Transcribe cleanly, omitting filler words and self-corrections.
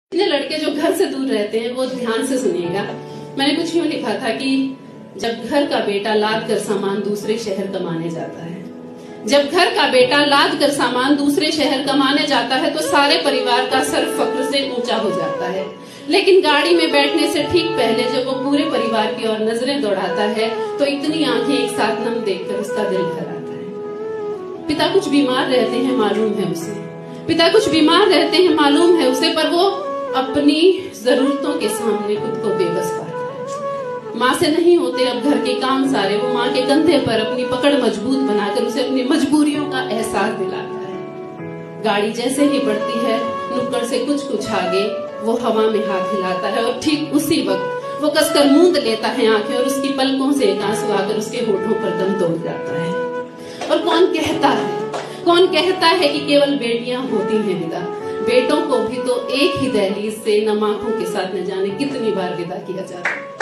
इतने लड़के जो घर से दूर रहते हैं वो ध्यान से सुनिएगा। मैंने कुछ यूँ लिखा था कि जब घर का बेटा लाद कर सामान दूसरे शहर कमाने जाता है, जब घर का बेटा लाद कर सामान दूसरे शहर कमाने जाता है तो सारे परिवार का सर फक्र से ऊंचा हो जाता है। लेकिन गाड़ी में बैठने से ठीक पहले जब वो पूरे परिवार की ओर नजरें दौड़ाता है तो इतनी आंखें एक साथ नम देखकर उसका दिल भर आता है। पिता कुछ बीमार रहते हैं मालूम है उसे, पिता कुछ बीमार रहते हैं मालूम है उसे, पर वो अपनी जरूरतों के सामने खुद को बेबस पाता है। माँ से नहीं होते अब घर के काम सारे, वो माँ के कंधे पर अपनी पकड़ मजबूत बनाकर उसे अपनी मजबूरियों का एहसास दिलाता है। गाड़ी जैसे ही बढ़ती है नुक्कड़ से कुछ आगे वो हवा में हाथ हिलाता है और ठीक उसी वक्त वो कसकर मूंद लेता है आंखें और उसकी पलकों से एक आंसू आकर उसके होठों पर दम तोड़ जाता है। और कौन कहता है कि केवल बेटियां होती हैं विदा, बेटों को भी तो एक ही दहलीज से नम आंखों के साथ न जाने कितनी बार विदा किया जाता है।